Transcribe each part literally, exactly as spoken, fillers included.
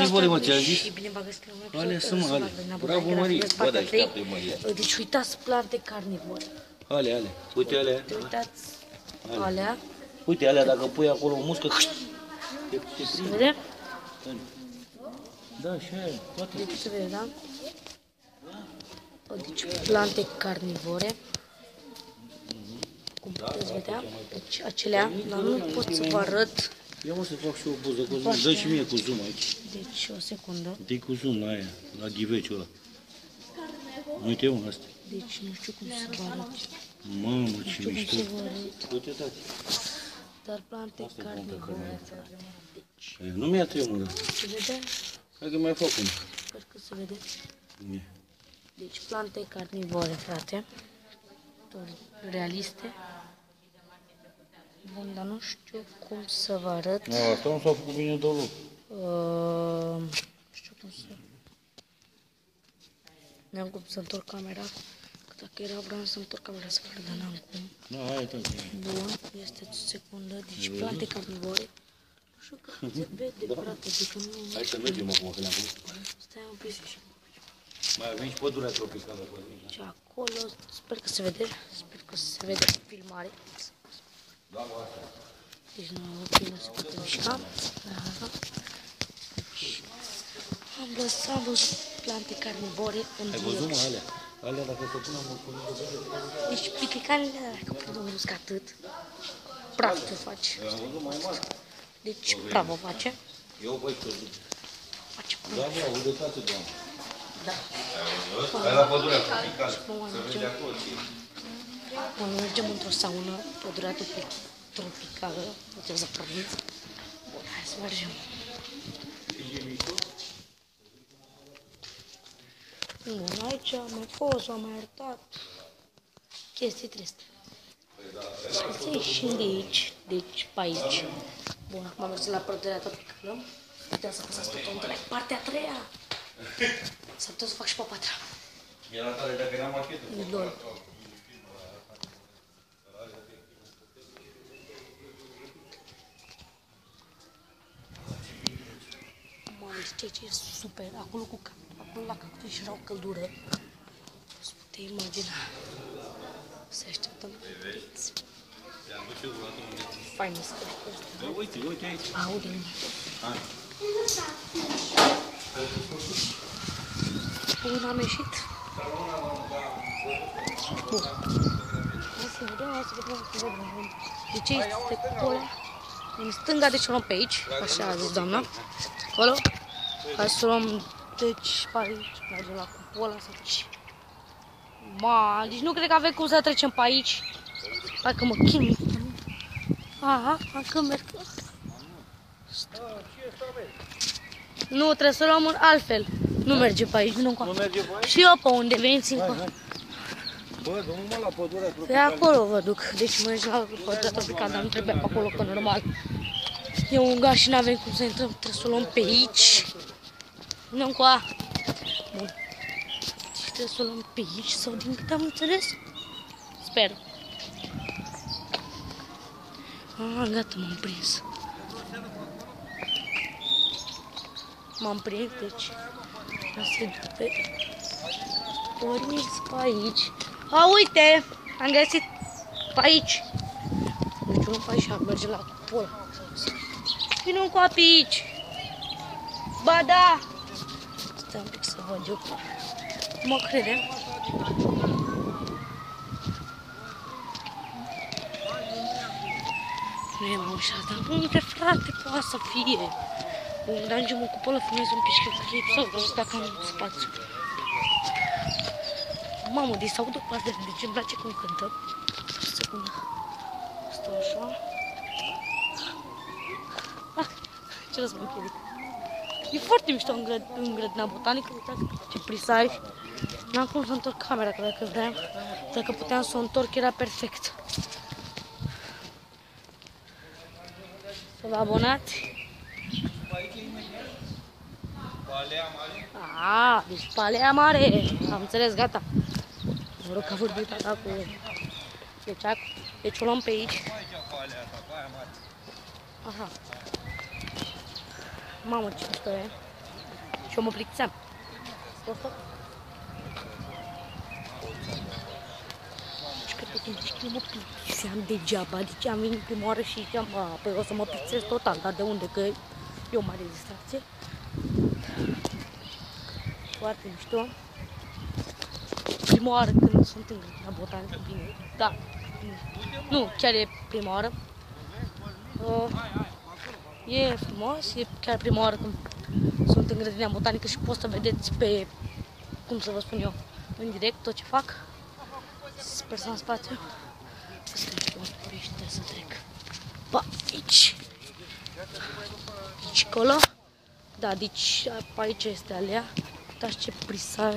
carnivore, mă, ți-am zis? Și bine v-a găsit la un episod. Ale sunt, mă, ale. Bravo, Marie. Bă, dar așteaptă, mă, deci uitați plante carnivore. Ale, ale. Uite alea. Uitați alea. Uite alea, dacă pui acolo o muscă... Se vede? Da, și aia, toate. Deci se vede, da? Deci plante carnivore. Cum puteți vedea? Deci acelea, dar nu pot să vă arăt. Ia mă să fac și o poză cu zoom. Dă și mie cu zoom aici. Deci o secundă. Dă cu zoom la aia, la ghiveciul ăla. Uite mă, asta. Deci nu știu cum să vă arăt. Mamă, ce mișto. Uite, tati. Dar plante carnivore. Deci. Nu mi-a tremură. Se vede? Hai că mai fac una. Sper că se vede. Bine. Deci plante carnivore, frate. Realiste. Bun, dar nu știu cum să vă arăt. A, asta nu s-a făcut bine deloc. Uh, nu știu cum să... N-am cum să întorc camera. Că dacă era vreau să întorc camera să fac, dar n-am cum. Da, hai, tati. Bun, este o secundă. Deci plante carnivore. Nu știu că se vede, frate, adică nu... Hai să mergem acum, că le-am văzut. Stai un pic. Mai avem și pădurea tropicală pe aici. Și acolo, sper că se vede, sper că se vede filmare. Da, bă, asta. Deci nu, nu se poate mișca. Deci, am văzut, am văzut plante carnivore în Ai văzut, mă, alea? Alea, dacă se pune mă, pune de deci piticanele alea, dacă pune un musc atât, praf te face. am văzut mai mare. Deci, bravo face. Eu, băi, că zic. Face Da, bă, aude toate, doamne. Da. Hai la pădurea tropicală. Să vezi acolo. Mă mergem într-o saună, pădurea tropicală, puteți să prăviți. Bun, hai să mergem. Bun, aici am mai fost, am mai arătat chestii triste. Să ieșim de aici, deci pe aici. Bun, acum am mers la pădurea tropicală. Puteam să apăsați tot între partea a treia. S-ar putea să fac și pe a patra. Era tare dacă era machetă. Lol. Mamă, ce ce e super. Acolo cu acolo la cactus era o căldură. Se putea imagina. Să așteptăm puteți. Fain să cred. Uite, uite aici. Aude-l. Hai. Bun, am ieșit. Bun. Hai să vedem, hai să vedem, să vedem. De ce este cupul ăla? În stânga, deci o luăm pe aici, așa a zis doamna. Acolo. Hai să luăm, deci, pe aici, mergem la cupul ăla, să treci. Ma, deci nu cred că avem cum să trecem pe aici. Hai că mă chinui. Aha, hai că merg. Nu, trebuie să luăm un altfel. Nu merge pe aici, nu încoa. Nu merge pe aici? Și eu pe unde veniți încoa. Bă, du-mă mă la pădurea Pe tropicală. acolo vă duc. Deci mă merg la pădurea tropicală, dar nu trebuie pe acolo, că normal. E un gaz și n-avem cum să intrăm, trebuie să o luăm pe aici. Nu încoa. Bun. Deci trebuie să o luăm pe aici, sau din câte am înțeles? Sper. Ah, gata, m-am prins. M-am prins, deci să pe porniți pe aici. A, uite, am găsit pe aici. Deci nu pe aici, merge la cupul. Vine un coapi aici. Ba da. Stai un pic să văd eu. Mă crede. Nu e ușa, dar unde, frate, poate să fie? Bun, dar ajungem în cupolă, filmez un pic clip sau vreau să dacă am spațiu. Mamă, deci s-aud o pasă de deci îmi place cum cântă. O secundă. Stau așa. Ah, ce răs mă piedic. E foarte mișto în, grăd, în grădina botanică, uitați ce prisaj. N-am cum să întorc camera, că dacă vreau, dacă puteam să o întorc era perfect. Să vă abonați. Ah, deci Palea Mare. Am înțeles, gata. Mă rog că a vorbit tata cu... Deci, deci o luăm pe aici. Aha. Mamă, ce mișto e. Și eu mă plictiseam. Stop, stop. Și cred că când zici că eu mă plictiseam degeaba, deci am venit prima oară și ziceam, a, păi o să mă plictisesc total, dar de unde? Că e o mare distracție. Foarte mișto. Prima oară când sunt în grădina botanică, bine, da, nu, chiar e prima oară. Uh, e frumos, e chiar prima oară când sunt în grădina botanică și poți să vedeți pe, cum să vă spun eu, în direct tot ce fac. Sper să am spațiu. Să trec, pește, să trec. Pa, aici. Aici, acolo. Da, deci aici este alea. Uitați ce prisaj.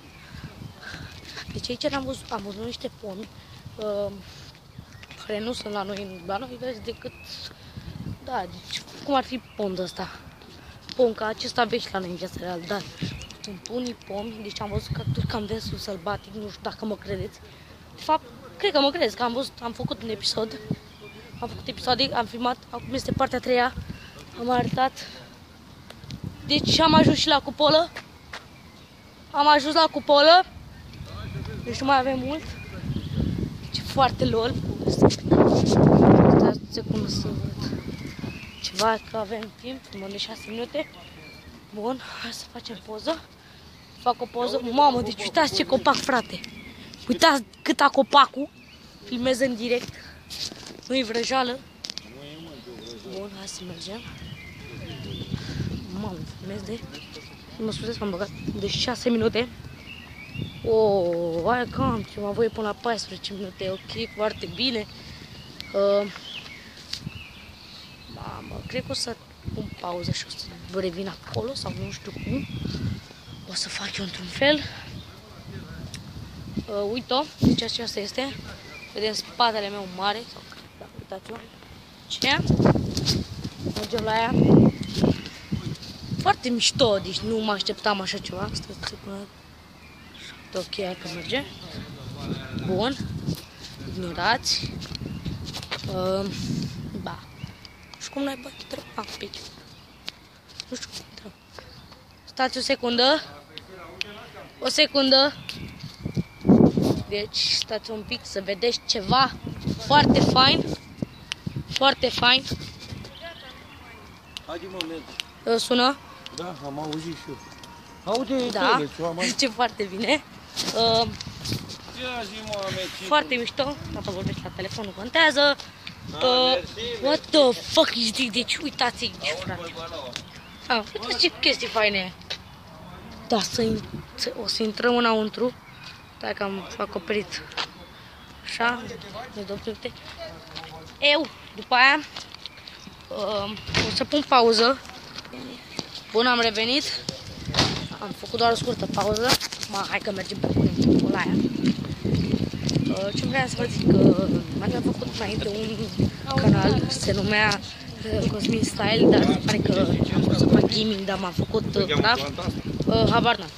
Deci aici am văzut, am văzut niște pomi uh, care nu sunt la noi, la noi vezi decât, da, deci cum ar fi pom de ăsta. Pom ca acesta vezi la noi în viața reală, dar sunt unii pomi, deci am văzut cactus cam desul sălbatic, nu știu dacă mă credeți. De fapt, cred că mă credeți, că am văzut, am făcut un episod, am făcut episoade, am filmat, acum este partea a treia, am arătat. Deci am ajuns și la cupolă, am ajuns la cupolă. Deci nu mai avem mult. Deci foarte lol. Stați secundă să văd ceva, că avem timp, mă de șase minute. Bun, hai să facem poză. Fac o poză. Mamă, deci uitați ce copac, frate. Uitați cât a copacul. Filmez în direct. Nu-i vrăjeală. Bun, hai să mergem. Mamă, filmez de... Mă scuzați că am băgat de șase minute. Oh, aia cam ceva voie până la paisprezece minute, ok, foarte bine. Uh, mamă, cred că o să pun pauză și o să revin acolo sau nu știu cum. O să fac eu într-un fel. Uh, uite-o, deci aceasta este. Vedem spatele meu mare. Sau, da, uitați-o. Ce? Mergem la ea. Foarte mișto, deci nu mă așteptam așa ceva. Stați până... Ok, hai că merge. Bun. Ignorați. Uh, ba. Nu știu cum n-ai băgat intrăm. Ah, pe aici. Nu știu cum intrăm. Stați o secundă. O secundă. Deci, stați un pic să vedeți ceva foarte fain. Foarte fain. Haide mă, mergi. Uh, sună? Da, am auzit și eu. Aude, da, zice foarte bine. Uh, foarte mișto. Dacă vorbești la telefon, nu contează. Uh, what the fuck is this? Deci uitați aici, frate. Ah, uitați ce chestii faine. Da, să o să intrăm înăuntru. Stai că am acoperit. Așa, de două minute. Eu, după aia, uh, o să pun pauză. Bun, am revenit. Am făcut doar o scurtă pauză. Ma, hai că mergem pe până la aia. Uh, ce vreau să vă zic, că am făcut înainte un canal, se numea uh, Cosmin Style, dar se pare că am vrut să fac gaming, dar m-am făcut uh, craft. Uh, habar n-am.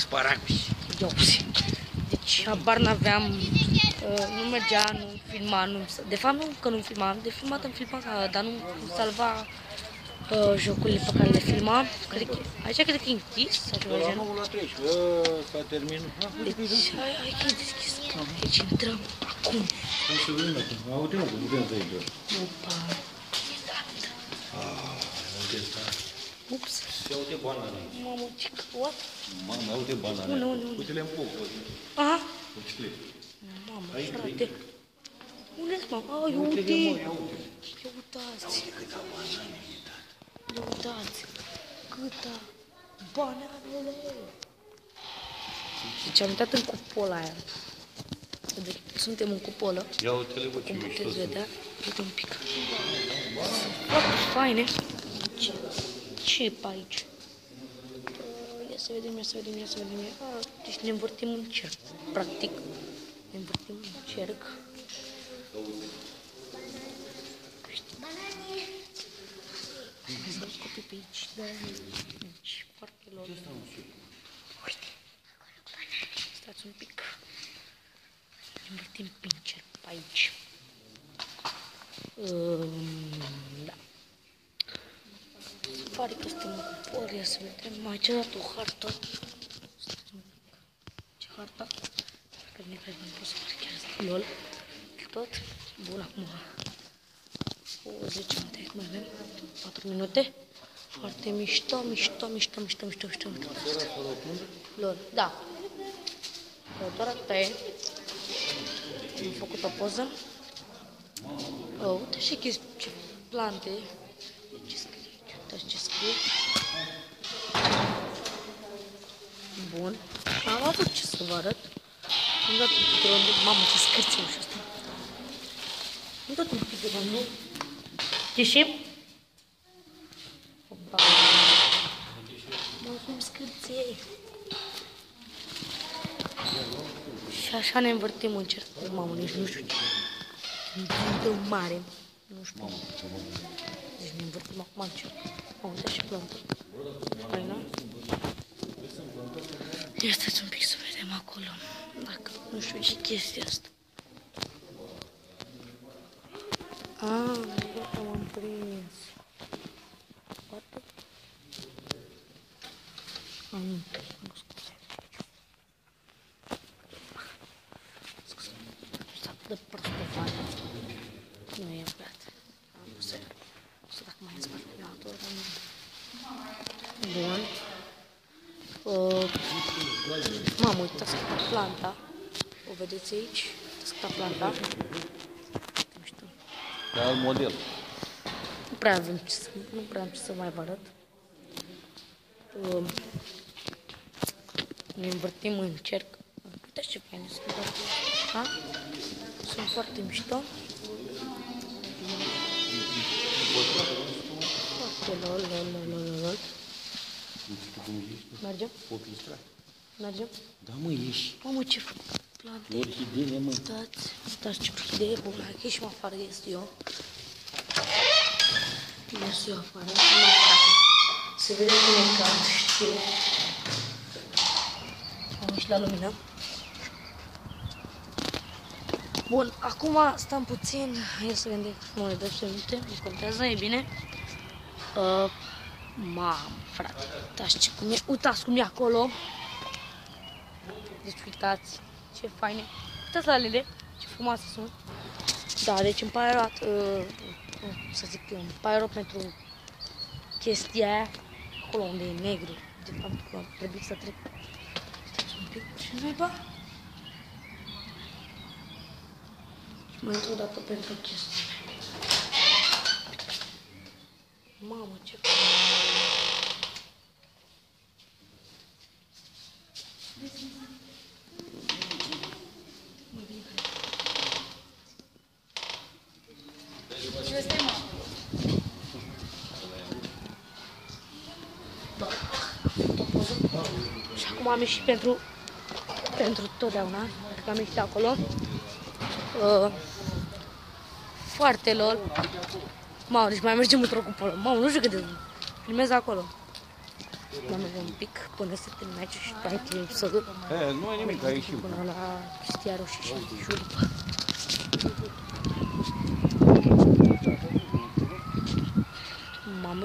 Deci habar n-aveam, uh, nu mergea, nu filma, nu, de fapt nu că nu filmam, de filmat am filmat, dar nu salva Uh, jocurile pe care le filmam. Cred că, aici cred că e închis sau ceva de genul. S-a terminat. Deci, hai că e deschis. Deci intrăm acum. Hai să vedem acum. Aude-mă, vedem de aici. Opa. Ah, uite asta. Ups. Se aude banane aici. Mamă, ce what? Mamă, aude banane. Unde, unde, unde? Uite-le în foc. Aha. Uite-le. Mamă, frate. Unde-s, mamă? Ai, uite. Ia uitați. Ia uitați. Câta bananele. Deci am intrat în cupola aia. Deci suntem în cupolă. Ia uite-le, bă, ce Cum mișto puteți sunt. vedea, uite un pic. Foarte faine. Ce, ce e pe aici? Uh, ia să vedem, ia să vedem, ia să vedem. Uh, deci ne învârtim în cerc, practic. Ne învârtim în cerc. Hai să-l copii pe aici, da, aici, foarte lor. Uite, stați un pic. Ne învârtim prin cerc pe aici. Um, da. Se pare că suntem în cupol, ia să vedem. Mai ce dat o hartă. Ce hartă? Că nu cred că nu pot să fac chiar asta. Lol. Tot. Bun, acum. O zece minute. Mai avem patru minute. Foarte mișto, mișto, mișto, mișto, mișto, mișto. Lol, da. Doar asta e. Am făcut o poză. Oh, uite și chestii, ce plante. Ce scrie? Uitați ce scrie. Bun. Am avut ce să vă arăt. Am dat un pic de rondul. Mamă, ce scârție ușa asta. Am dat un pic de rondul. Ieșim? Opa. Mă, cum scârție. Și așa ne învârtim în cer. Mamă, nici nu știu ce. E un mare. Nu știu. Deci ne învârtim acum în cer. Mamă, uite și plantă. Faină. Ia stați un pic să vedem acolo. Dacă nu știu ce chestia asta. Ah, gata, m-am prins. Poate? Ah, nu. Nu, scuze. Scuze. S-a de prost pe față. Nu e băiat. Nu știu. Nu știu dacă mai e spate la altul. Bun. Uh, Mamă, uitați câta planta. O vedeți aici? Uitați câta planta. Nu știu. Ca alt model. Nu prea avem ce să, nu prea am ce să mai vă arăt. Uh, ne învârtim în cerc. Uitați ce faine sunt foarte. Da? Sunt foarte mișto. Foarte lol, lol, lol, lol, lol. Mergem? Mergem? Da, mă, ieși. Mamă, ce plante. Orhidee, mă. Stați, stați ce orhidee bună. Aici mă afară ies eu. Ies eu afară. Se vede cum e cald, știu. Am ieșit la lumină. Bun, acum stăm puțin. Ia să vedem cum e doisprezece minute. Nu contează, e bine. Uh, Mamă, frate, uitați ce cum e, uitați cum e acolo. Deci uitați ce faine. Uitați la alele, ce frumoase sunt. Da, deci îmi pare rău, uh, să zic eu, îmi pare rău pentru chestia aia. Acolo unde e negru, de fapt, că trebuie să trec. Uitați un pic, ce naiba? Și mai intru o dată pentru chestia. Mamă, ce și acum am ieșit pentru pentru totdeauna, pentru că am ieșit acolo. Uh, foarte lol. Mamă, deci mai mergem într-o cupolă. Mamă, nu știu cât de filmez acolo. Mai mergem un pic până să termin aici și pe aici să duc. E, nu e nimic, ai și până la chestia roșie și jur. Mamă.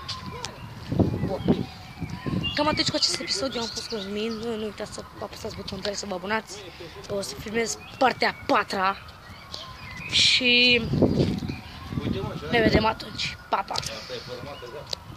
Bun. Cam atât cu acest episod. Eu am fost Cosmin. Nu, nu uitați să apăsați butonul tare să vă abonați. O să filmez partea a patra. Și ne vedem atunci. Pa, pa!